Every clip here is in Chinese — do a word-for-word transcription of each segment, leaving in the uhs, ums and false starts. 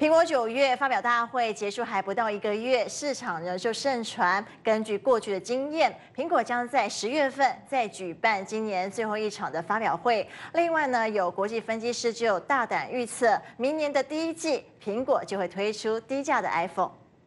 苹果九月发表大会结束还不到一个月，市场呢就盛传，根据过去的经验，苹果将在十月份再举办今年最后一场的发表会。另外呢，有国际分析师就大胆预测，明年的第一季，苹果就会推出低价的 iPhone。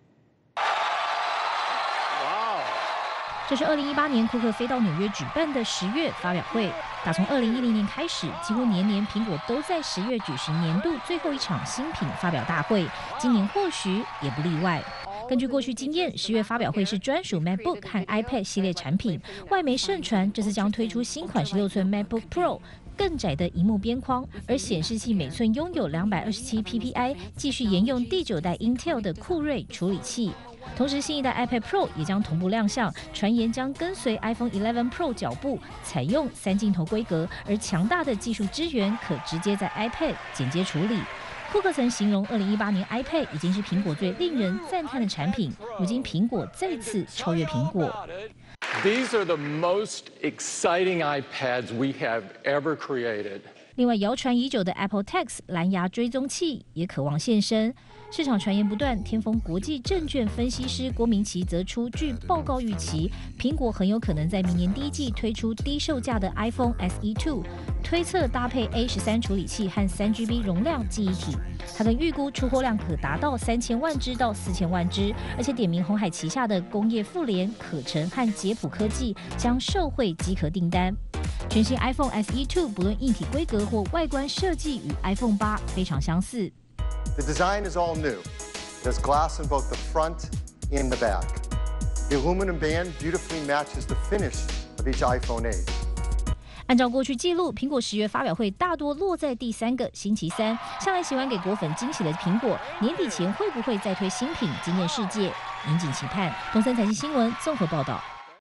这是二零一八年库克飞到纽约举办的十月发表会。打从二零一零年开始，几乎年年苹果都在十月举行年度最后一场新品发表大会，今年或许也不例外。根据过去经验，十月发表会是专属 MacBook 和 iPad 系列产品。外媒盛传这次将推出新款十六寸 MacBook Pro。 更窄的荧幕边框，而显示器每寸拥有两百二十七 P P I， 继续沿用第九代 Intel 的酷睿处理器。同时，新一代 iPad Pro 也将同步亮相，传言将跟随 iPhone 十一 Pro 脚步，采用三镜头规格，而强大的技术支援可直接在 iPad 剪接处理。 库克曾形容，二零一八年 iPad 已经是苹果最令人赞叹的产品。如今，苹果再次超越苹果。 These are the most exciting iPads we have ever created. 另外，谣传已久的 Apple Tax 蓝牙追踪器也渴望现身。市场传言不断，天风国际证券分析师郭明奇则出具报告预期，苹果很有可能在明年第一季推出低售价的 iPhone S E 二，推测搭配 A 十三处理器和三 G B 容量记忆体。他更预估出货量可达到三千万只到四千万只，而且点名鸿海旗下的工业富联、可成和捷普科技将受惠机壳订单。 全新 iPhone S E 二不论硬体规格或外观设计，与 iPhone 八非常相似。 The design is all new. There's glass in both the front and the back. The aluminum band beautifully matches the finish of each iPhone eight. 按照过去记录，苹果十月发表会大多落在第三个星期三。向来喜欢给果粉惊喜的苹果，年底前会不会再推新品惊艳世界？引颈期盼。东森财经新闻综合报道。